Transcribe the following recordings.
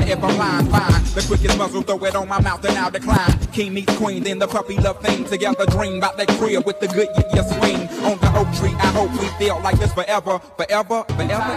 if I'm lying, fine. The quickest muzzle, throw it on my mouth and I'll decline. King meets queen, then the puppy love thing. Together dream about that crib with the good yeah swing. On the oak tree, I hope we feel like this forever, forever, forever.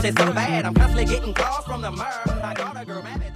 it so bad. I'm constantly getting calls from the mirror. I got a girl mad.